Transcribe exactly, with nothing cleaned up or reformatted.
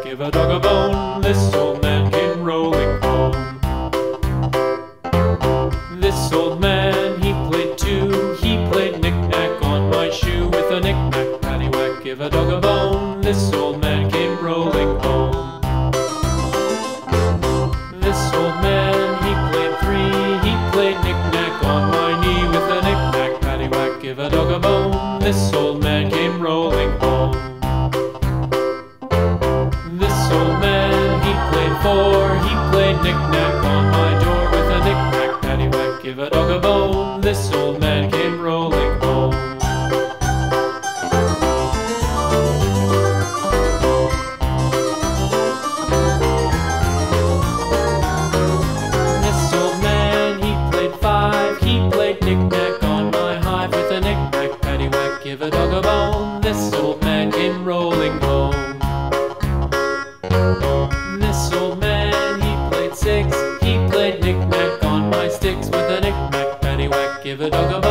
give a dog a bone. This old man came rolling home. This old man, he played too. He played knick-knack on my shoe. With a knick-knack, paddywhack, give a dog a bone. This old man came rolling home. This old man, he played three. He played knick-knack on my knee. With a knick-knack, paddywhack, give a dog a bone. This old man came rolling home. This old man, he played four. He played knick-knack on my door. With a knick-knack, paddywhack, give a dog a bone. This old man came rolling home. This old man, he played five. He played knick-knack on my hive. With a knick-knack, paddywhack, give a dog a bone. This old man came rolling home. This old man, he played six. He played knick-knack on my sticks. With a knick-knack, paddywhack, give a dog a bone.